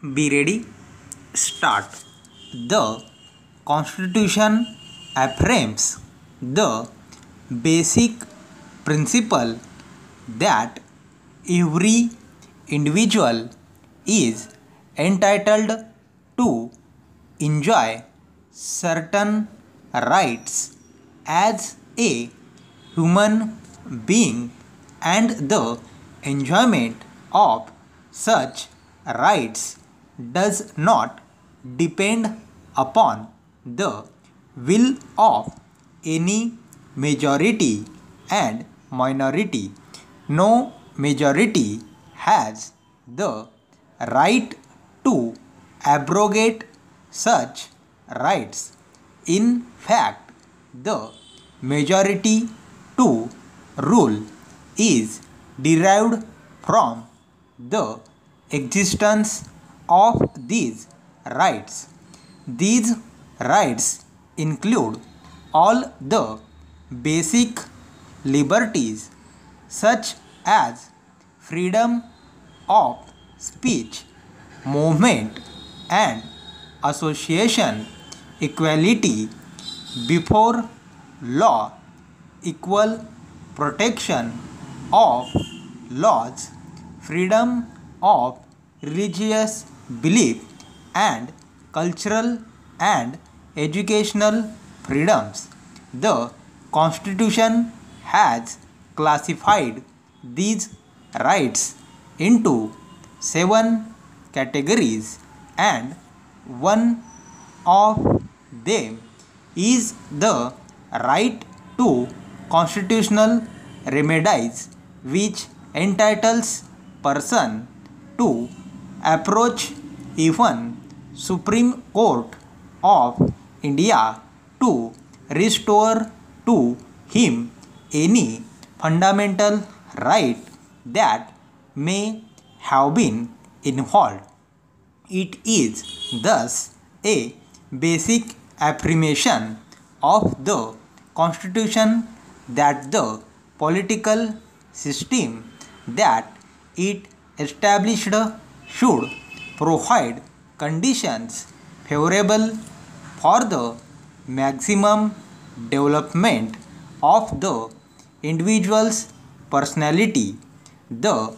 Be ready. Start. The Constitution affirms the basic principle that every individual is entitled to enjoy certain rights as a human being, and the enjoyment of such rights does not depend upon the will of any majority and minority. No majority has the right to abrogate such rights. In fact, the majority to rule is derived from the existence of these rights. These rights include all the basic liberties such as freedom of speech, movement and association, equality before law, equal protection of laws, freedom of religious belief, and cultural and educational freedoms. The Constitution has classified these rights into 7 categories, and one of them is the right to constitutional remedies, which entitles person to approach even Supreme Court of India to restore to him any fundamental right that may have been involved. It is thus a basic affirmation of the Constitution that the political system that it established should provide conditions favorable for the maximum development of the individual's personality. The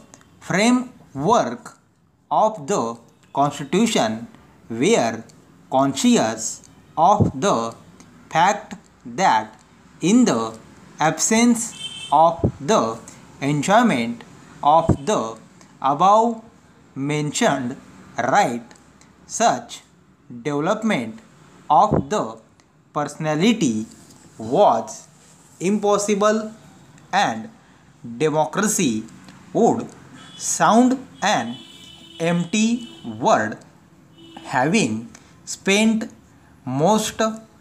framework of the Constitution were conscious of the fact that in the absence of the enjoyment of the above mentioned right, such development of the personality was impossible, and democracy would sound an empty word. Having spent most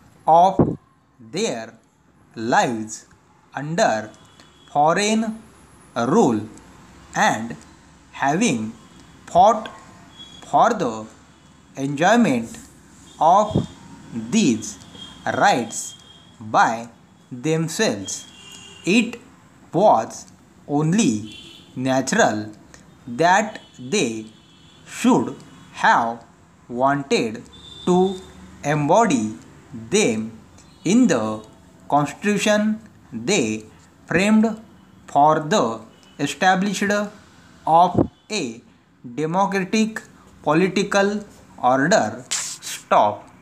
of their lives under foreign rule and having fought for the enjoyment of these rights by themselves, it was only natural that they should have wanted to embody them in the Constitution they framed for the establishment of a democratic political order. Stop.